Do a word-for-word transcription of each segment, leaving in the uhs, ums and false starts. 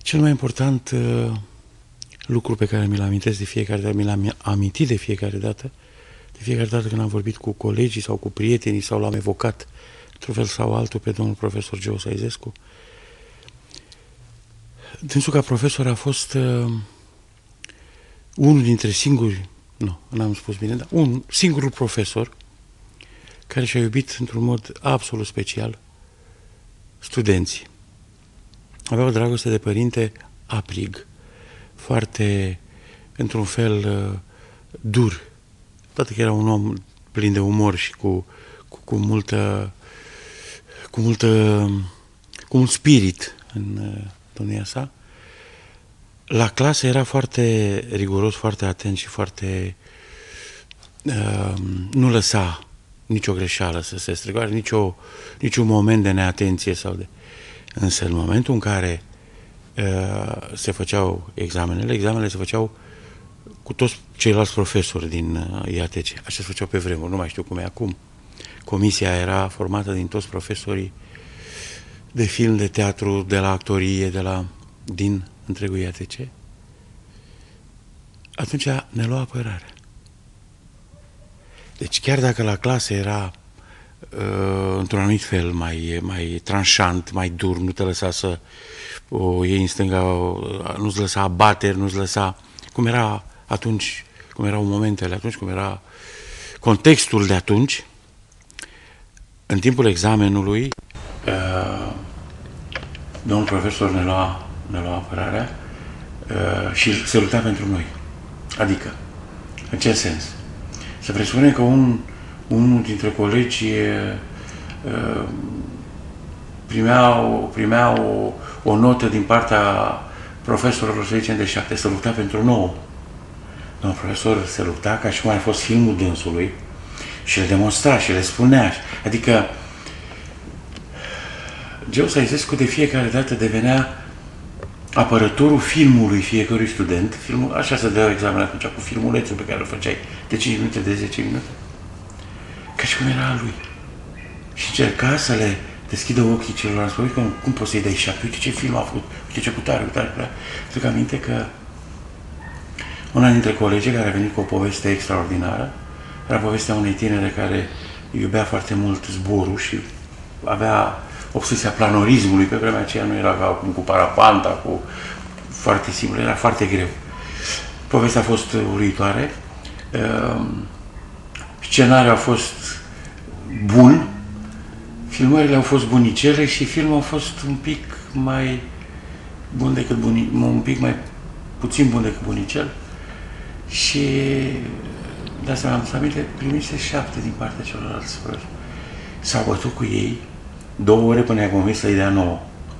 Cel mai important uh, lucru pe care mi-l amintesc de fiecare dată, mi l-am amintit de fiecare dată, de fiecare dată când am vorbit cu colegii sau cu prietenii sau l-am evocat într-un fel sau altul pe domnul profesor Geo Saizescu. Dânsul ca profesor a fost uh, unul dintre singuri, nu, n-am spus bine, dar un singurul profesor care și-a iubit într-un mod absolut special studenții. Avea o dragoste de părinte aprig, foarte, într-un fel, uh, dur. Toate că era un om plin de umor și cu, cu, cu multă, cu multă, cu mult spirit în uh, domnia sa. La clasă era foarte riguros, foarte atent și foarte... Uh, nu lăsa nicio greșeală să se strecoare, nicio, niciun moment de neatenție sau de... Însă în momentul în care uh, se făceau examenele, examenele se făceau cu toți ceilalți profesori din uh, I A T C. Așa se făceau pe vremuri, nu mai știu cum e acum. Comisia era formată din toți profesorii de film, de teatru, de la actorie, de la, din întregul I A T C. Atunci ne lua apărarea. Deci chiar dacă la clasă era uh, într-un anumit fel mai, mai tranșant, mai dur, nu te lăsa să o iei în stânga, nu-ți lăsa abateri, nu-ți lăsa... Cum era atunci, cum erau momentele atunci, cum era contextul de atunci, în timpul examenului, uh, domnul profesor ne lua, ne lua apărarea uh, și se lupta pentru noi. Adică, în ce sens? Se presupune că un, unul dintre colegi uh, primea, o, primea o, o notă din partea profesorilor, să zicem, de șapte, se lupta pentru nouă. Domnul profesor se lupta ca și cum ar fi fost filmul dânsului și le demonstra și le spunea. Adică, Geo Saizescu de fiecare dată devenea apărătorul filmului fiecărui student. Filmul, așa se dă examen atunci, cu filmulețul pe care îl făceai de cinci minute, de zece minute. Ca și cum era a lui. Și încerca să le deschidă ochii celorlalți. Cum, cum poți să-i dai șapte? Uite ce film a făcut, uite ce putare, uite ce... Zic aminte că una dintre colegii care a venit cu o poveste extraordinară era povestea unei tinere care iubea foarte mult zborul și avea obsesia planorismului. Pe vremea aceea nu era ca acum cu parapanta, cu foarte simplu, era foarte greu. Povestea a fost uluitoare. Scenariul a fost bun, filmările au fost bunicele și filmul a fost un pic mai bun decât bunicel, un pic mai puțin bun decât bunicel. Și de asta mi-am dus aminte, primise șapte din partea celorlalți profesori. S-au bătut cu ei două ore până i-a convins să-i dea nouă.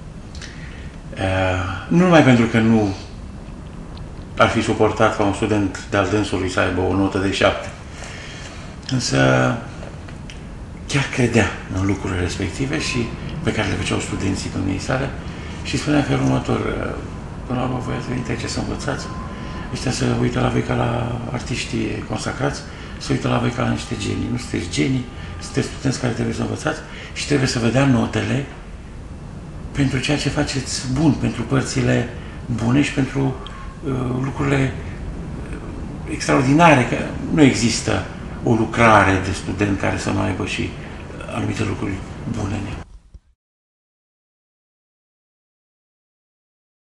Uh, nu numai pentru că nu ar fi suportat ca un student de-al dânsului să aibă o notă de șapte, însă chiar credea în lucrurile respective și pe care le făceau studenții domniei sale și spunea în felul următor: până la urmă voi ați venit aici să învățați, ăștia să uită la voi ca la artiștii consacrați, să uită la voi ca la niște genii. Nu sunteți genii, sunteți studenți care trebuie să învățați și trebuie să vă dea notele pentru ceea ce faceți bun, pentru părțile bune și pentru uh, lucrurile extraordinare, că nu există o lucrare de student care să nu aibă și anumite lucruri bune în ea.